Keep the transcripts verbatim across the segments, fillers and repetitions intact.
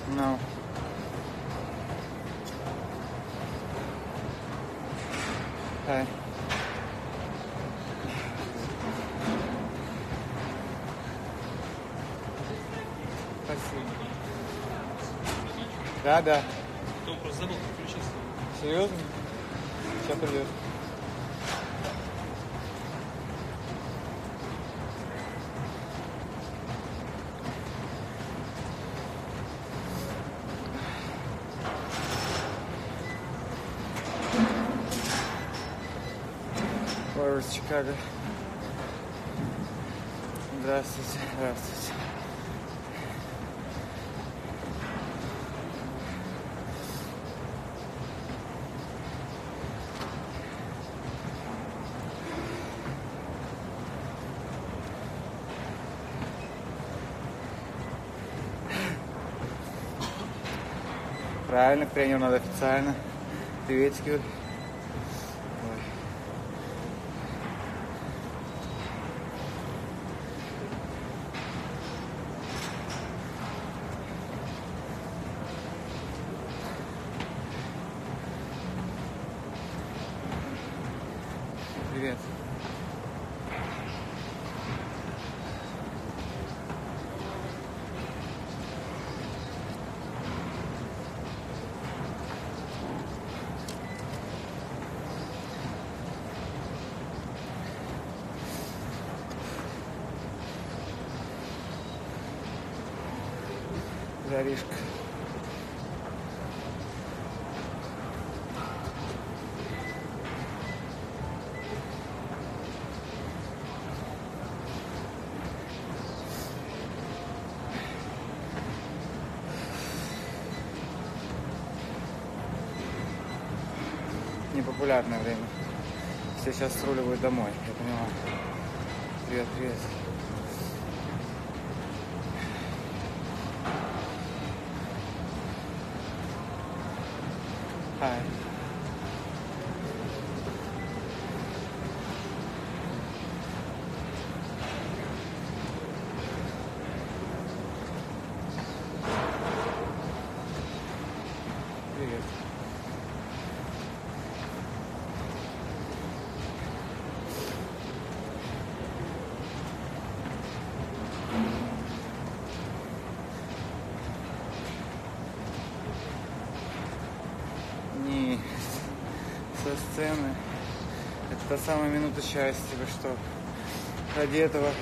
No. Hi. Спасибо. Да, да. Кто просто забыл подключиться. Серьезно? Сейчас придет. Лорес, Чикаго. Здравствуйте, здравствуйте. Правильно, к тренеру надо официально. Приветики. Ой. Привет. Жаришка. Непопулярное время. Все сейчас сруливают домой, я понимаю. Привет, привет. Hi. Привет. Не со сцены. Это та самая минута счастья, вы что? Ради этого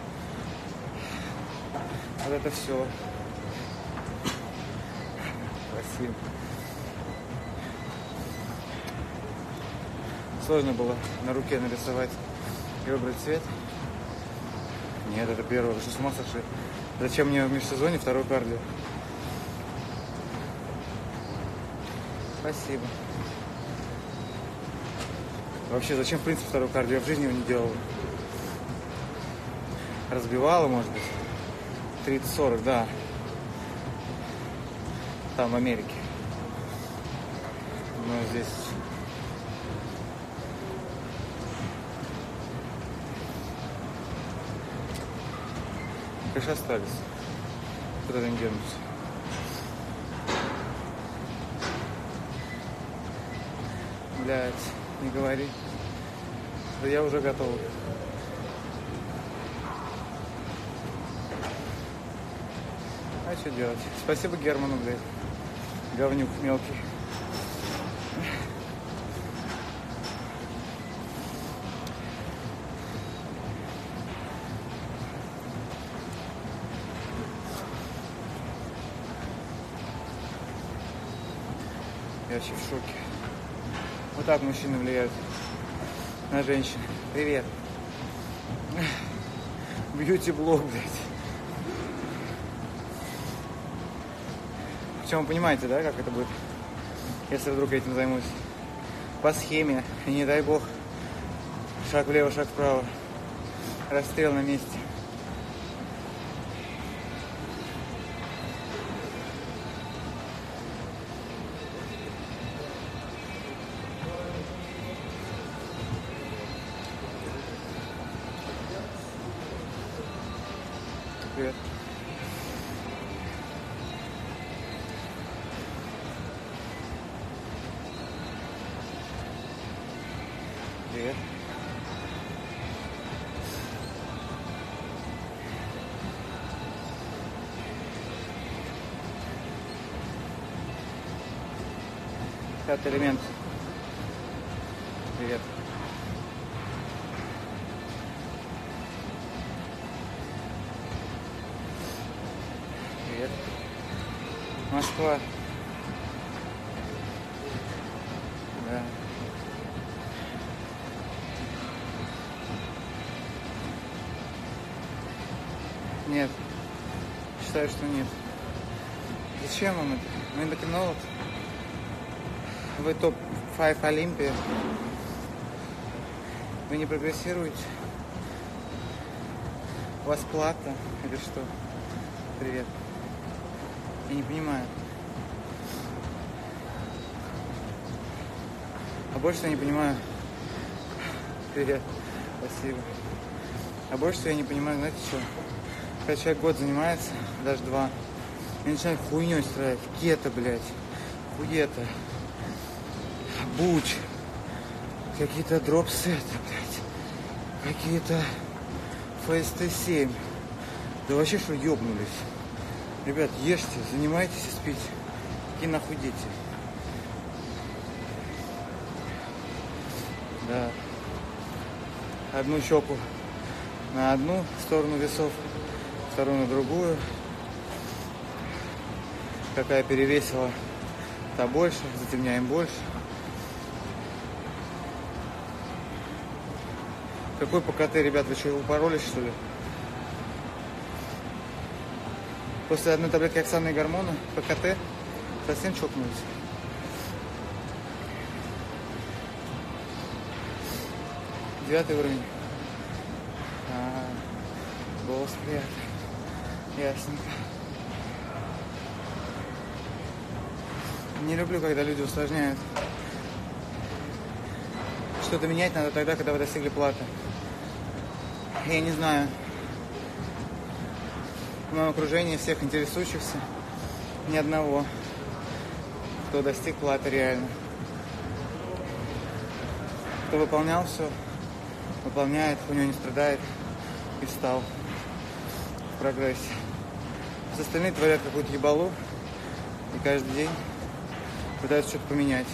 вот это все. Спасибо. Сложно было на руке нарисовать и выбрать цвет. Нет, это первое. Вы что, с ума сошли? Зачем мне в межсезонье второй кардио? Спасибо. Вообще, зачем, в принципе, второй кардио? Я в жизни его не делал. Разбивала, может быть. тридцать сорок, да. Там, в Америке. Но здесь... Конечно, остались. Куда они денутся? Блять, не говори. Да я уже готов. А что делать? Спасибо Герману, блядь. Говнюк мелкий. Я вообще в шоке. Вот так мужчины влияют на женщин. Привет. Бьюти-блог, блядь. Причем вы понимаете, да, как это будет, если вдруг я этим займусь? По схеме, и не дай бог, шаг влево, шаг вправо. Расстрел на месте. Привет. Пятый элемент. Привет. Привет. Москва. Да. Нет. Считаю, что нет. Зачем вам это? Вы эндокринолог? Вы топ пять Олимпия. Вы не прогрессируете? У вас плата или что? Привет. Я не понимаю. А больше я не понимаю. Привет. Спасибо. А больше я не понимаю, знаете что? Когда человек год занимается, даже два, и начинает хуйней строить. Кето, блядь. Хуета. Буч. Какие-то дропсеты, блядь. Какие-то эф эс тэ семь. Да вообще что, ёбнулись? Ребят, ешьте, занимайтесь и спите. Какие нахуй дети? Да. Одну щеку на одну сторону весов, вторую на другую. Какая перевесила, та больше, затемняем больше. Какой по ка тэ, ребят, вы что, упоролись, что ли? После одной таблетки оксаны и гормона по ка тэ совсем чокнулись. Девятый уровень. А, голос приятный. Ясненько. Не люблю, когда люди усложняют. Что-то менять надо тогда, когда вы достигли платы. Я не знаю. В моем окружении всех интересующихся ни одного, кто достиг платы реально. Кто выполнял все, выполняет, у него не страдает и встал в прогрессе. Все остальные творят какую-то ебалу и каждый день пытаются что-то поменять.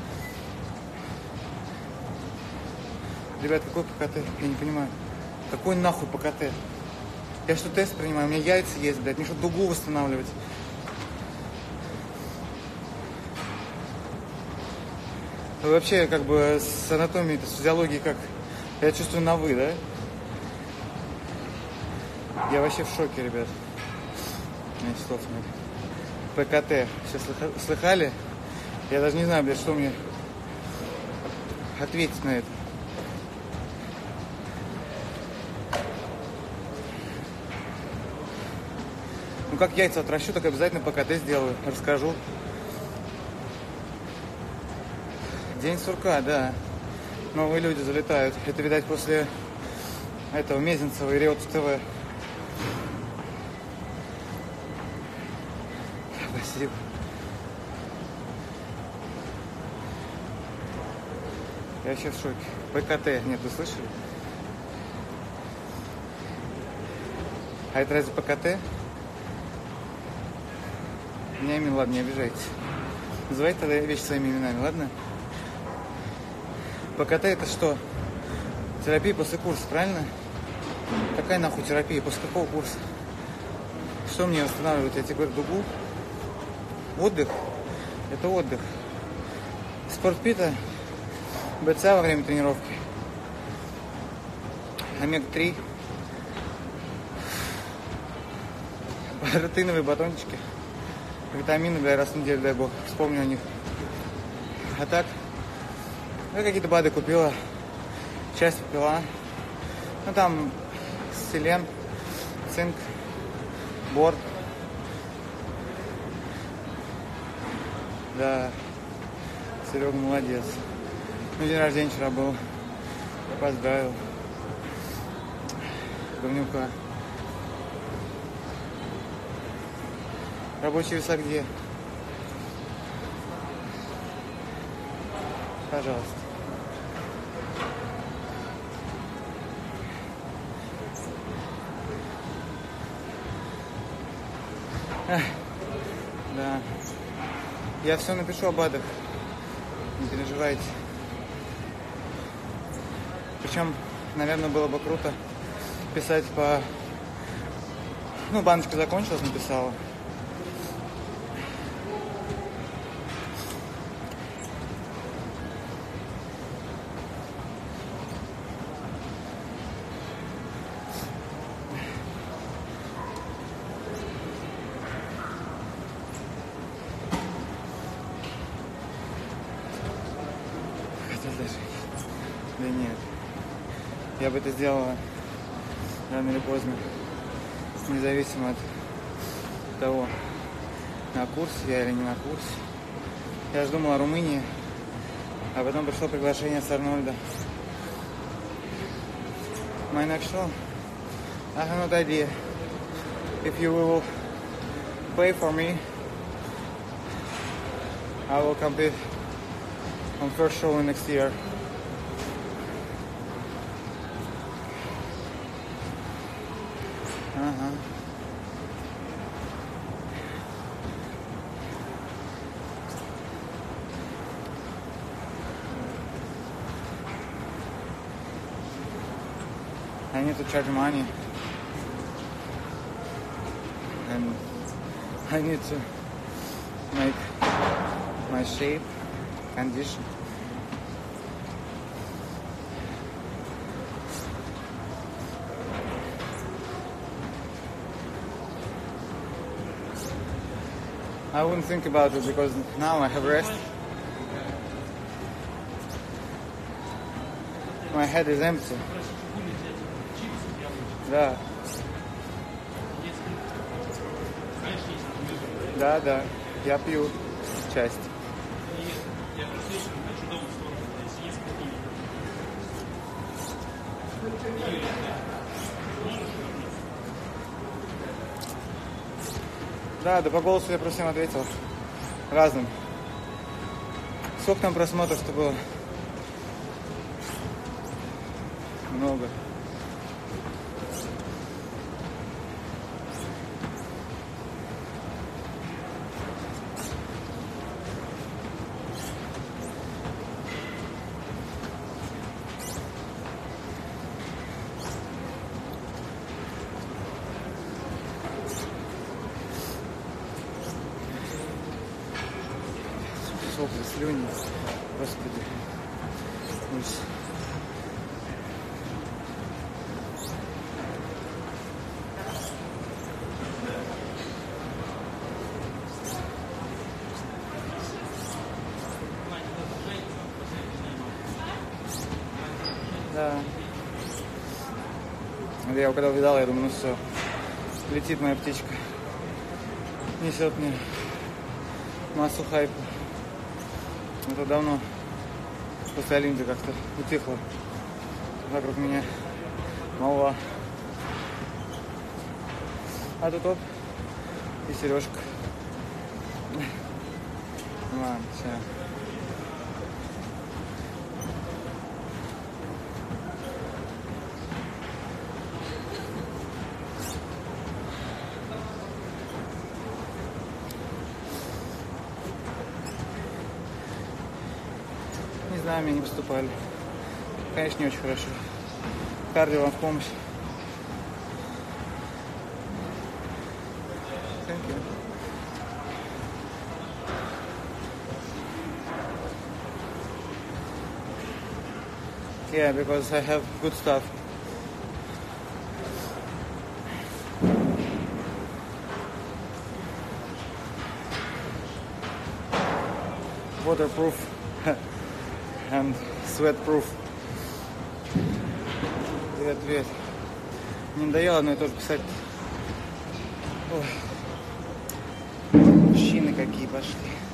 Ребят, какой по ка тэ? Я не понимаю. Какой нахуй по ка тэ? Я что, тест принимаю? У меня яйца есть, блядь. Мне что, дугу восстанавливать? Вы вообще, как бы, с анатомией, с физиологией, как... Я чувствую на вы, да? Я вообще в шоке, ребят. Нет слов нет. по ка тэ. Сейчас слыхали? Я даже не знаю, блядь, что мне ответить на это. Ну, как яйца отращу, так обязательно по ка тэ сделаю. Расскажу. День сурка, да. Новые люди залетают. Это, видать, после этого Мезенцева и Реутс ТВ. Спасибо. Я вообще в шоке. по ка тэ. Нет, вы слышали? А это разве по ка тэ? Меня имя, ладно, не обижайтесь. Называйте тогда вещи своими именами, ладно? по ка тэ это что? Терапия после курса, правильно? Какая нахуй терапия? После какого курса? Что мне восстанавливает? Я тебе говорю, дугу? Отдых? Это отдых. Спортпита, бэ цэ а во время тренировки. омега три. Протеиновые батончики. Витамины, бля, раз в неделю, дай бог. Вспомню о них. А так, я какие-то БАДы купила. Часть попила. Ну там селен, цинк, бор. Да, Серега молодец. Ну, день рождения вчера был. Поздравил. Говнюка. Рабочие веса где? Пожалуйста. Эх, да. Я все напишу о БАДах. Не переживайте. Причем, наверное, было бы круто писать по... Ну, баночка закончилась, написала. Хотя даже... Да нет. Я бы это сделала рано или поздно. Независимо от того, на курсе я или не на курсе. Я же думал о Румынии, а потом пришло приглашение с Арнольда. My next show, I have no idea if you will pay for me. I will compete on first show next year. Ага. I need to charge money, and I need to make my shape, condition. I wouldn't think about it because now I have rest. My head is empty. Да. Да, да. Я пью часть. Да, да по голосу я просто всем ответил. Разным. Сколько там просмотров-то было? Много. Сопли, слюни. Господи. Ужас. Да. Я его когда увидал, я думаю, ну все. Летит моя птичка. Несет мне массу хайпа. Это давно после Олимпии как-то утихло вокруг меня молва. А тут оп, и Сережка. Ладно, все. Не знаю, мне не поступали. Конечно, не очень хорошо. Кардио вам в помощь. Thank you. Yeah, because I have good stuff. Waterproof and sweat-proof. Привет, привет. Не надоело одно и то же писать. Ой. Мужчины какие пошли.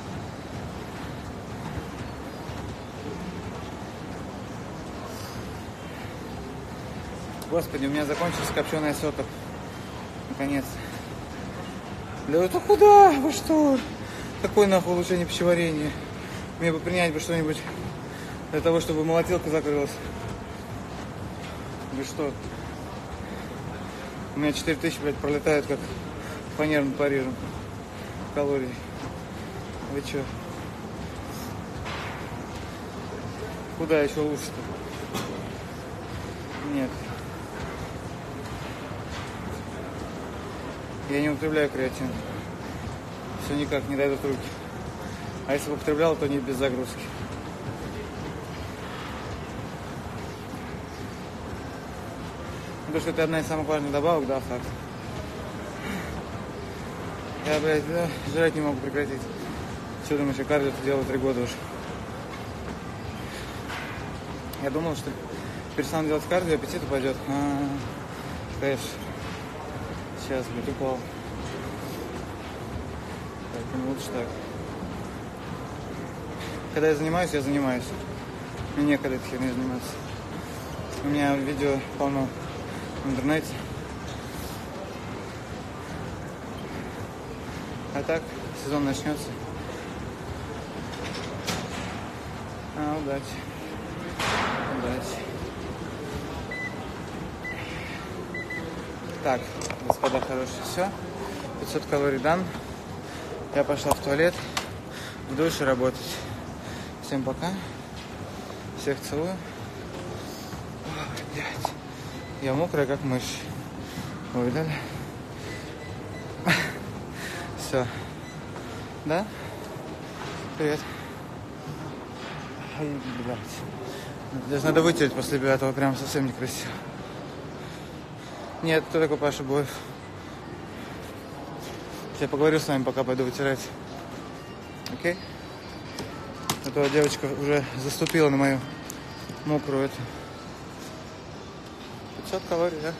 Господи, у меня закончилась копченая сёта. Наконец. Да это куда? Вы что? Какое нахуй улучшение пищеварения? Мне бы принять бы что-нибудь для того, чтобы молотилка закрылась. Вы что? У меня четыре тысячи, блядь, пролетают как по нервным парижам. Калорий. Вы чё? Куда еще лучше-то? Нет. Я не употребляю креатин. Все никак не дойдут руки. А если бы употреблял, то не без загрузки. Потому что это одна из самых важных добавок, да, факт. Я, блядь, да, жрать не могу прекратить. Что думаешь, я кардио делаю три года уже. Я думал, что перестану делать кардио, аппетит упадет. А, конечно. Сейчас, блядь, упал. Поэтому лучше так. Когда я занимаюсь, я занимаюсь. Мне некогда этой херней заниматься. У меня видео полно в интернете. А так, сезон начнется. А, удачи. Удачи. Так, господа хорошие, все. пятьсот калорий дан. Я пошла в туалет, в душе работать. Всем пока. Всех целую. Ой, блядь. Я мокрая, как мышь. Вы видали? Все. Да? Привет. Ай, блядь. Даже надо вытереть после этого, прям совсем некрасиво. Нет, кто такой Паша Боев? Я поговорю с вами, пока пойду вытирать. Окей? А то девочка уже заступила на мою мокрую эту. пятьсот калорий, да?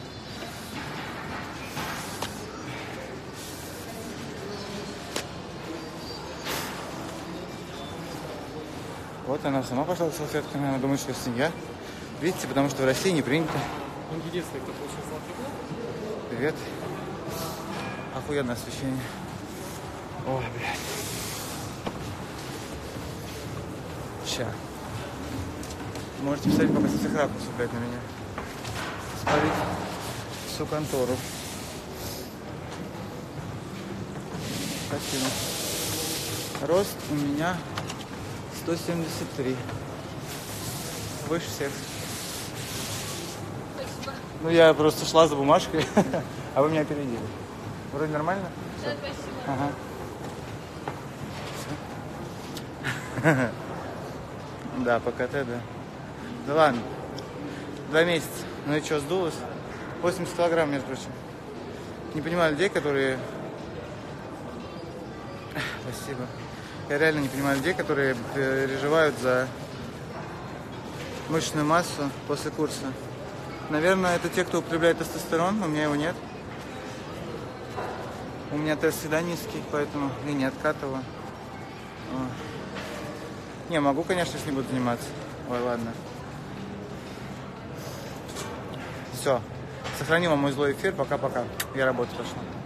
Вот она сама пошла с салфетками, она думает, что это семья. Видите, потому что в России не принято. Он единственный, кто получил сладкий год. Привет. Охуенное освещение. Ой, блядь. Ща. Можете посмотреть пока со всех ракурсов, блядь, на меня. Смотрите всю контору. Спасибо. Рост у меня сто семьдесят три. Выше всех. Спасибо. Ну, я просто шла за бумажкой, а вы меня опередили. Вроде нормально? Да, спасибо. Ага. Всё. Да, по КТ, да. Да ладно. Два месяца. Ну и что, сдулось? восемьдесят килограмм, между прочим. Не понимаю людей, которые... Спасибо. Я реально не понимаю людей, которые переживают за мышечную массу после курса. Наверное, это те, кто употребляет тестостерон, у меня его нет. У меня тест всегда низкий, поэтому я не откатываю. О. Не, могу, конечно, если не буду заниматься. Ой, ладно. Все. Сохранил вам мой злой эфир. Пока-пока. Я работать пошла.